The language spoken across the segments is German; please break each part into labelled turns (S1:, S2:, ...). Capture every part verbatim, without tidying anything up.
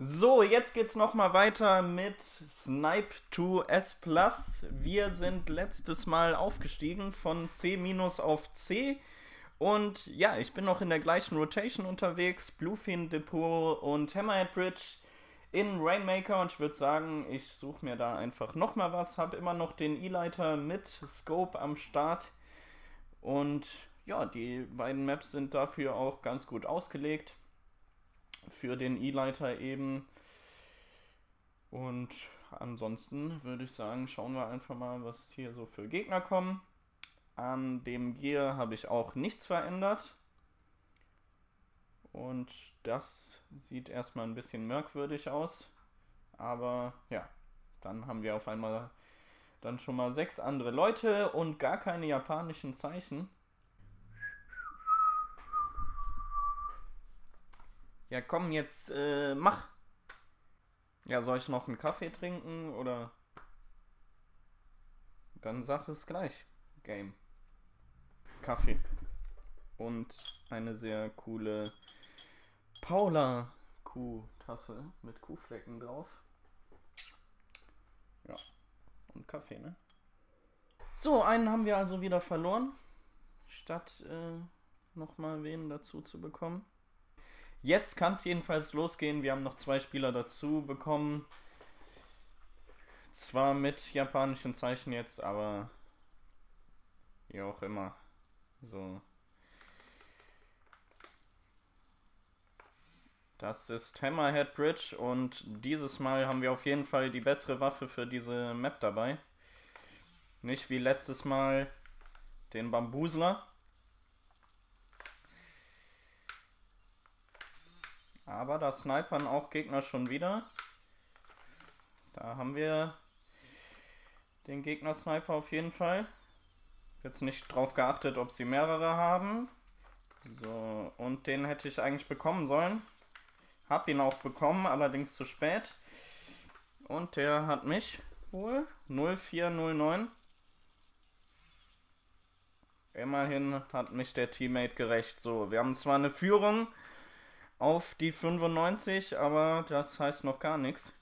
S1: So, jetzt geht's nochmal weiter mit Snipe zwei S Plus. Wir sind letztes Mal aufgestiegen von C- auf C. Und ja, ich bin noch in der gleichen Rotation unterwegs. Bluefin Depot und Hammerhead Bridge in Rainmaker. Und ich würde sagen, ich suche mir da einfach nochmal was. Habe immer noch den E-Leiter mit Scope am Start. Und ja, die beiden Maps sind dafür auch ganz gut ausgelegt. Für den E-Leiter eben. Und ansonsten würde ich sagen, schauen wir einfach mal, was hier so für Gegner kommen. An dem Gear habe ich auch nichts verändert. Und das sieht erstmal ein bisschen merkwürdig aus. Aber ja, dann haben wir auf einmal dann schon mal sechs andere Leute und gar keine japanischen Zeichen. Ja, komm, jetzt äh, mach. Ja, soll ich noch einen Kaffee trinken oder? Dann sag es gleich. Game. Kaffee. Und eine sehr coole Paula Kuhtasse mit Kuhflecken drauf. Ja, und Kaffee, ne? So, einen haben wir also wieder verloren. Statt äh, nochmal wen dazu zu bekommen. Jetzt kann es jedenfalls losgehen. Wir haben noch zwei Spieler dazu bekommen. Zwar mit japanischen Zeichen jetzt, aber wie auch immer. So. Das ist Hammerhead Bridge und dieses Mal haben wir auf jeden Fall die bessere Waffe für diese Map dabei. Nicht wie letztes Mal den Bambusler. Aber da snipern auch Gegner schon wieder. Da haben wir den Gegner-Sniper auf jeden Fall. Jetzt nicht drauf geachtet, ob sie mehrere haben. So, und den hätte ich eigentlich bekommen sollen. Hab ihn auch bekommen, allerdings zu spät. Und der hat mich wohl null vier null neun. Immerhin hat mich der Teammate gerecht. So, wir haben zwar eine Führung auf die fünfundneunzig, aber das heißt noch gar nichts.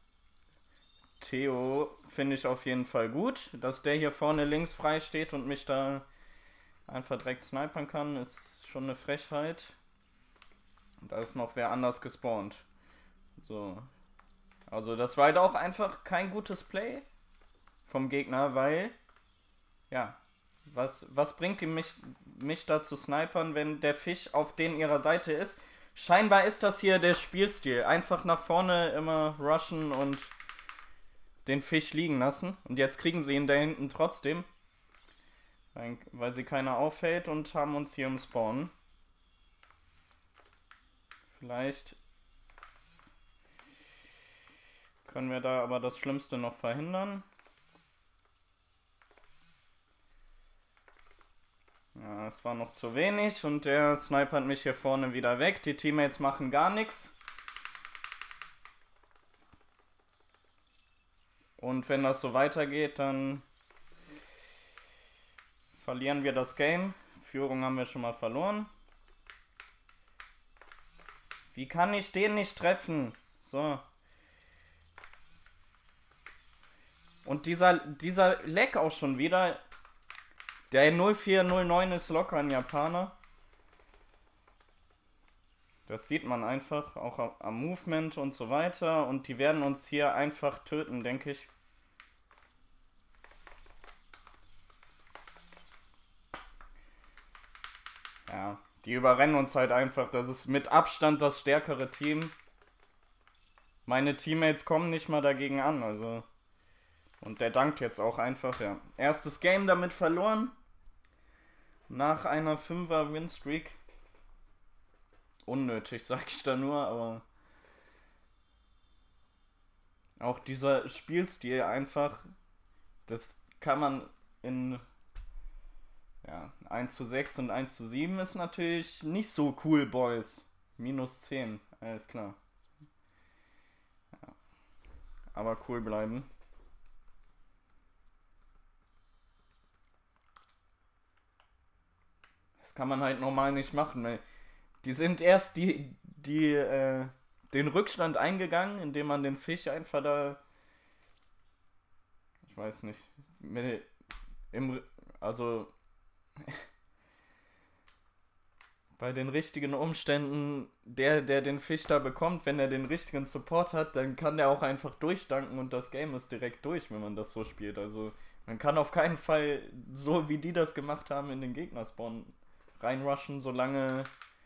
S1: Theo finde ich auf jeden Fall gut. Dass der hier vorne links frei steht und mich da einfach direkt snipern kann, ist schon eine Frechheit. Da ist noch wer anders gespawnt. So. Also das war halt auch einfach kein gutes Play vom Gegner, weil, ja, was, was bringt ihm mich, mich da zu snipern, wenn der Fisch auf den ihrer Seite ist? Scheinbar ist das hier der Spielstil. Einfach nach vorne immer rushen und den Fisch liegen lassen. Und jetzt kriegen sie ihn da hinten trotzdem. Weil sie keiner auffällt und haben uns hier im Spawn. Vielleicht können wir da aber das Schlimmste noch verhindern. Ja, es war noch zu wenig und der snipert mich hier vorne wieder weg. Die Teammates machen gar nichts. Und wenn das so weitergeht, dann verlieren wir das Game. Führung haben wir schon mal verloren. Wie kann ich den nicht treffen? So. Und dieser, dieser Leck auch schon wieder. Der null vier null neun ist locker ein Japaner. Das sieht man einfach, auch am Movement und so weiter. Und die werden uns hier einfach töten, denke ich. Ja, die überrennen uns halt einfach. Das ist mit Abstand das stärkere Team. Meine Teammates kommen nicht mal dagegen an, also. Und der dankt jetzt auch einfach, ja. Erstes Game damit verloren. Nach einer fünfer Winstreak. Unnötig, sag ich da nur, aber auch dieser Spielstil einfach, das kann man in, ja, eins zu sechs und eins zu sieben ist natürlich nicht so cool, Boys. Minus zehn, alles klar. Ja. Aber cool bleiben. Das kann man halt normal nicht machen, weil die sind erst die, die, äh, den Rückstand eingegangen, indem man den Fisch einfach da, ich weiß nicht, mit, im, also bei den richtigen Umständen, der, der den Fisch da bekommt, wenn er den richtigen Support hat, dann kann der auch einfach durchdanken und das Game ist direkt durch, wenn man das so spielt. Also man kann auf keinen Fall, so wie die das gemacht haben, in den Gegnerspawn reinrushen, solange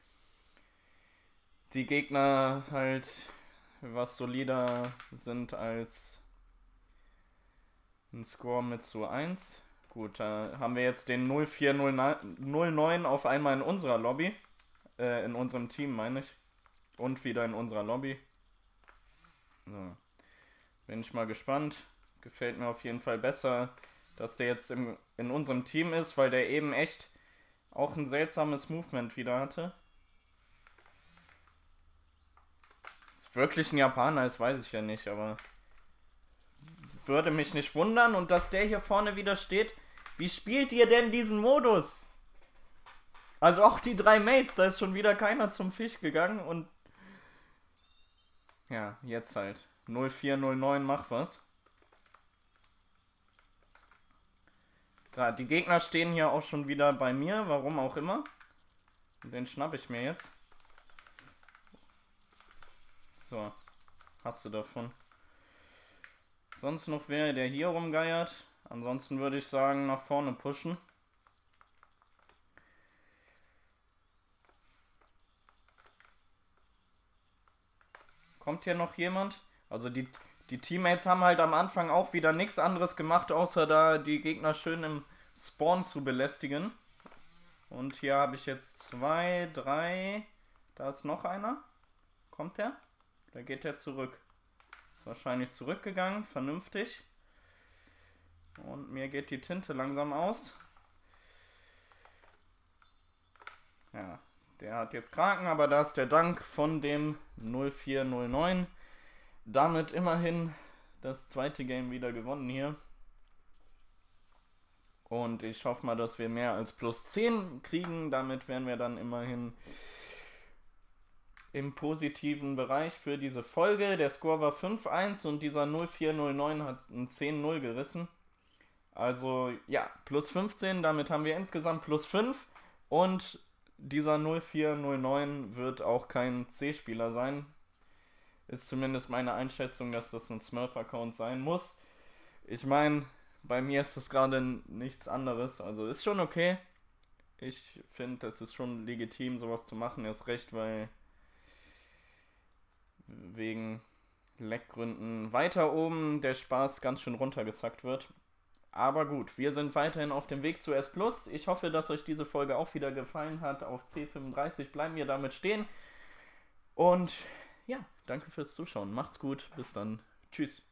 S1: die Gegner halt was solider sind als ein Score mit zu eins. Gut, da haben wir jetzt den null vier null neun auf einmal in unserer Lobby. Äh, in unserem Team, meine ich. Und wieder in unserer Lobby. So. Bin ich mal gespannt. Gefällt mir auf jeden Fall besser, dass der jetzt im, in unserem Team ist, weil der eben echt auch ein seltsames Movement wieder hatte. Ist wirklich ein Japaner, das weiß ich ja nicht, aber würde mich nicht wundern. Und dass der hier vorne wieder steht. Wie spielt ihr denn diesen Modus? Also auch die drei Mates, da ist schon wieder keiner zum Fisch gegangen und ja, jetzt halt. null vier null neun, mach was. Gerade die Gegner stehen hier auch schon wieder bei mir, warum auch immer. Den schnapp ich mir jetzt. So, hast du davon. Sonst noch wer, der hier rumgeiert. Ansonsten würde ich sagen, nach vorne pushen. Kommt hier noch jemand? Also die, die Teammates haben halt am Anfang auch wieder nichts anderes gemacht, außer da die Gegner schön im Spawn zu belästigen. Und hier habe ich jetzt zwei, drei. Da ist noch einer. Kommt der? Da geht der zurück. Ist wahrscheinlich zurückgegangen. Vernünftig. Und mir geht die Tinte langsam aus. Ja, der hat jetzt Kraken, aber da ist der Dank von dem null vier null neun. Damit immerhin das zweite Game wieder gewonnen hier. Und ich hoffe mal, dass wir mehr als plus zehn kriegen. Damit wären wir dann immerhin im positiven Bereich für diese Folge. Der Score war fünf eins und dieser null vier null neun hat ein zehn null gerissen. Also ja, plus fünfzehn, damit haben wir insgesamt plus fünf und dieser null vier null neun wird auch kein C-Spieler sein. Ist zumindest meine Einschätzung, dass das ein Smurf-Account sein muss. Ich meine, bei mir ist das gerade nichts anderes, also ist schon okay. Ich finde, es ist schon legitim, sowas zu machen, erst recht, weil wegen Leckgründen weiter oben der Spaß ganz schön runtergesackt wird. Aber gut, wir sind weiterhin auf dem Weg zu S plus. Ich hoffe, dass euch diese Folge auch wieder gefallen hat. Auf C fünfunddreißig bleiben wir damit stehen. Und ja, danke fürs Zuschauen. Macht's gut. Bis dann. Tschüss.